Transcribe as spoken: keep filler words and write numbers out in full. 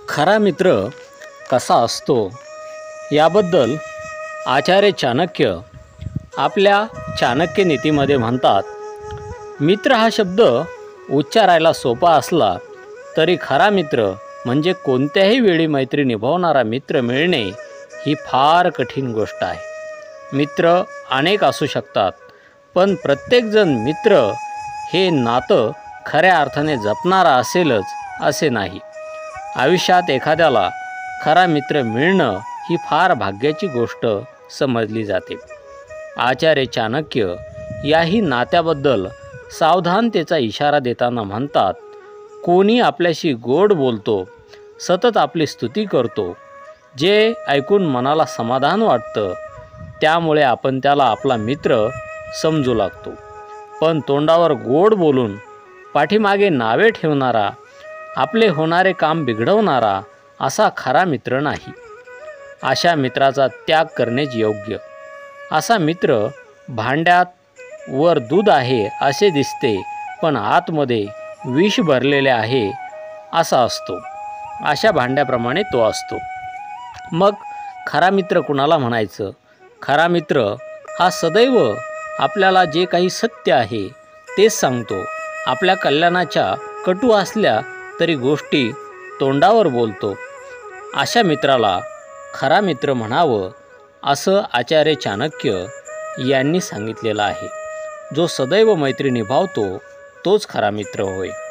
खरा मित्र कसा असतो याबद्दल आचार्य चाणक्य आपल्या चाणक्य नीतीमध्ये म्हणतात, मित्र हा शब्द उच्चारायला सोपा असला तरी खरा मित्र म्हणजे कोणत्याही वेळी मैत्री निभावणारा मित्र मिळणे ही फार कठीण गोष्ट आहे। मित्र अनेक असू शकतात, पण प्रत्येकजण मित्र हे नातं खऱ्या अर्थाने जपणारा असेलच असे नाही। आयुष्यात एखाद्याला खरा मित्र मिळणं ही फार भाग्याची गोष्ट समजली जाते। आचार्य चाणक्य याही नात्याबद्दल सावधानतेचा इशारा देताना म्हणतात, कोणी आपल्याशी गोड बोलतो, सतत आपली स्तुती करतो, जे ऐकून मनाला समाधान वाटतं, त्यामुळे आपण त्याला आपला मित्र समजू लागतो। पण तोंडावर गोड बोलून पाठीमागे नावे ठेवणारा, आपले होणारे काम बिघडवणारा असा खरा मित्र नाही। अशा मित्राचा त्याग करणेच योग्य। असा मित्र भांड्यात वर दूध आहे असे दिसते, पण आतमध्ये विष भरलेले आहे असा असतो। अशा भांड्याप्रमाणे तो असतो। मग खरा मित्र कुणाला म्हणायचं? खरा मित्र हा सदैव आपल्याला जे काही सत्य आहे तेच सांगतो। आपल्या कल्याणाच्या कटू असल्या तरी गोष्टी तोंडावर बोलतो। अशा मित्राला खरा मित्र म्हणावं असं आचार्य चाणक्य यांनी सांगितलेलं आहे। जो सदैव मैत्री निभावतो तोच खरा मित्र होय।